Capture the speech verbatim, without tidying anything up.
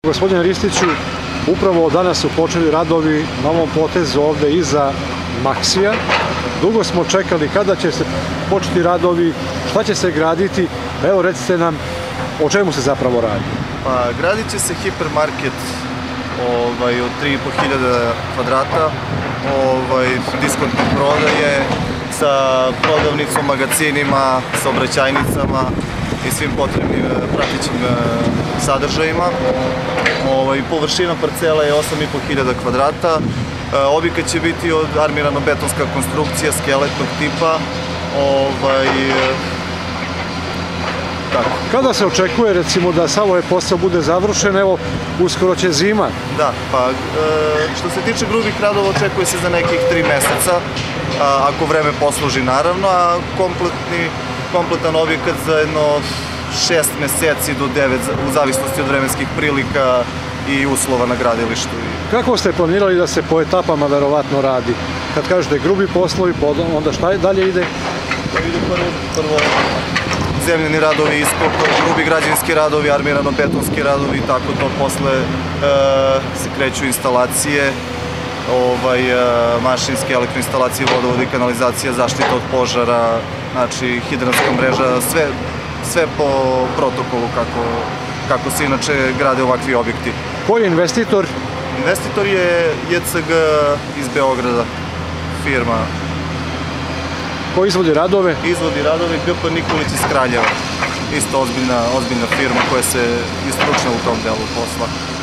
Gospodine Ristiću, upravo danas su počeli radovi na ovom potezu ovde iza Maksija. Dugo smo čekali kada će se početi radovi, šta će se graditi. Evo, recite nam o čemu se zapravo radi. Pa, gradit će se hipermarket ovaj, od tri i po hiljade kvadrata, ovaj, diskontne prodaje sa prodavnicom, magacinima, saobraćajnicama i svim potrebnim pratećim sadržajima. Ovaj, površina parcela je osam i po hiljada kvadrata. Objekat će biti od armirano-betonska konstrukcija skeletnog tipa. Ovaj, tako. Kada se očekuje, recimo, da sav ovaj posao bude završen? Evo, uskoro će zima. Da, pa što se tiče grubih radova, očekuje se za nekih tri meseca, ako vreme posluži naravno, a kompletni, kompletan objekat za jedno šest meseci do devet, u zavisnosti od vremenskih prilika i uslova na gradilištu. Kako ste planirali da se po etapama verovatno radi? Kad kažete grubi poslovi, onda šta dalje ide? Ide prvo, prvo zemljeni radovi, iskop, grubi građevinski radovi, armirano-betonski radovi i tako to. Posle e, se kreću instalacije, ovaj, e, mašinske elektroinstalacije, vodovod i kanalizacija, zaštita od požara, znači hidranska mreža, sve, sve po protokolu kako, kako se inače grade ovakvi objekti. Koji je investitor? Investitor je J C G iz Beograda, firma. Ko izvodi radove? Izvodi radove G P Nikolić iz Kraljeva. Isto ozbiljna, ozbiljna firma koja se istručna u tom delu posla.